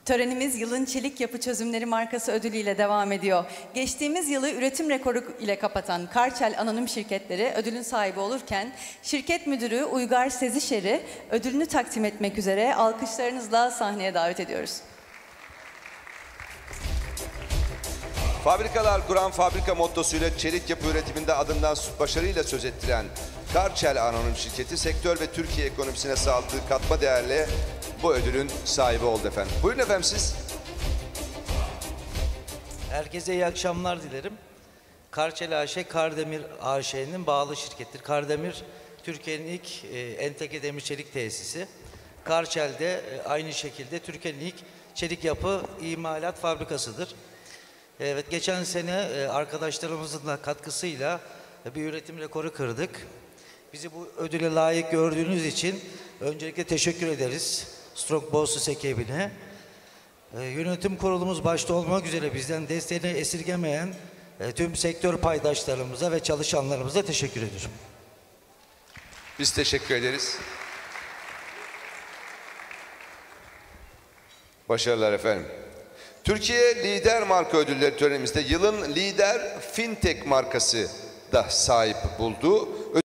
Törenimiz yılın Çelik Yapı Çözümleri markası ödülüyle devam ediyor. Geçtiğimiz yılı üretim rekoru ile kapatan Karçel Anonim Şirketleri ödülün sahibi olurken şirket müdürü Uygar Sezişer'i ödülünü takdim etmek üzere alkışlarınızla sahneye davet ediyoruz. Fabrikalar kuran fabrika mottosuyla çelik yapı üretiminde adından başarıyla söz ettiren Karçel Anonim Şirketi sektör ve Türkiye ekonomisine sağladığı katma değerle bu ödülün sahibi oldu efendim. Buyurun efendim siz. Herkese iyi akşamlar dilerim. Karçel AŞ, Kardemir AŞ'nin bağlı şirkettir. Kardemir, Türkiye'nin ilk entegre demir çelik tesisi. Karçel de aynı şekilde Türkiye'nin ilk çelik yapı imalat fabrikasıdır. Evet, geçen sene arkadaşlarımızın da katkısıyla bir üretim rekoru kırdık. Bizi bu ödüle layık gördüğünüz için öncelikle teşekkür ederiz Strong Bosses ekibine. Yönetim kurulumuz başta olmak üzere bizden desteğini esirgemeyen tüm sektör paydaşlarımıza ve çalışanlarımıza teşekkür ediyorum. Biz teşekkür ederiz. Başarılar efendim. Türkiye Lider Marka Ödülleri törenimizde yılın lider fintech markası da sahip buldu.